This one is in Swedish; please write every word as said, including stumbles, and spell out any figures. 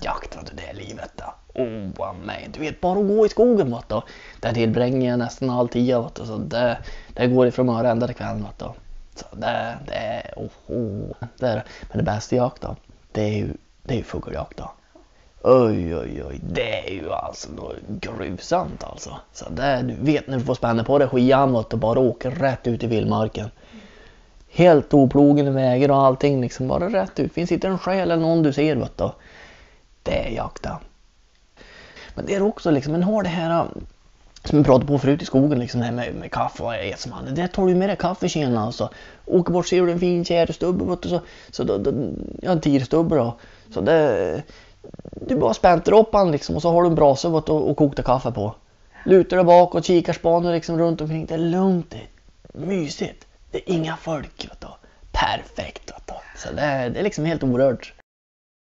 jakt, vet du, det är livet då. Åh, nej, du vet, bara att gå i skogen, vet du. Där tillbringar jag nästan all tio, vet du. Så det, det går ifrån morgon ända till kvällen, vet du. Så det, det är, oh, oh, det är, men det bästa jakt då, det är ju, det är ju fågeljakt då. Oj, oj, oj, det är ju alltså gruvsamt alltså. Så det, du vet när du får spänna på dig skian och bara åker rätt ut i vildmarken. Helt oplogen vägar och allting liksom bara rätt ut. Finns inte en själ eller någon du ser, vet du. Det är jakta. Men det är också liksom, men har det här som vi pratade på förut i skogen liksom, det här med, med kaffe och är som han. Det tar du med dig kaffekärna alltså. Åker bort, ser du en fin kärestubbe, vet du, så, så då, då, ja, en tierstubbe då. Så det, du bara spänter upp han liksom och så har du en brasa och, och kokta kaffe på. Lutar dig bak och kikar spanar liksom runt omkring. Det är lugnt, det är mysigt. Det är inga folk, vet du. Perfekt, vet du. Så det är, det är liksom helt orört.